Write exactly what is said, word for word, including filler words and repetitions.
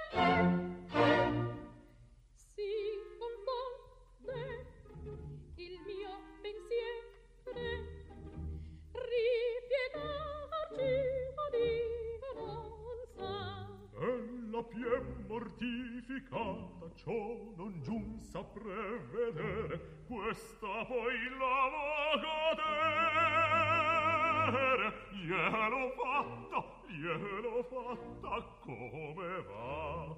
Si confonde il mio pensiero, ripiegarci a Dio non sa. Ella pie mortificata ciò non giunse a prevedere, questa poi la cadere. Gliel'ho fatta, gliel'ho fatta come va.